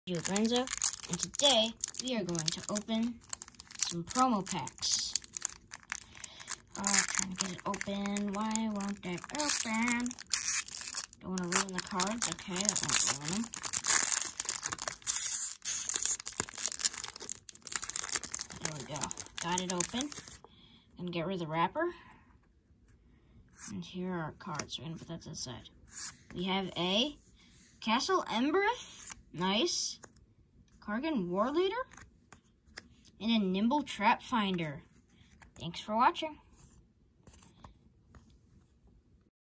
Lorenzo, and today we are going to open some promo packs. Trying to get it open. Why won't it open? Don't want to ruin the cards. Okay, that won't ruin them. There we go. Got it open. And get rid of the wrapper. And here are our cards. We're going to put that to the side. We have a Castle Embereth. Nice. Kargan War Leader. And a Nimble Trap Finder. Thanks for watching.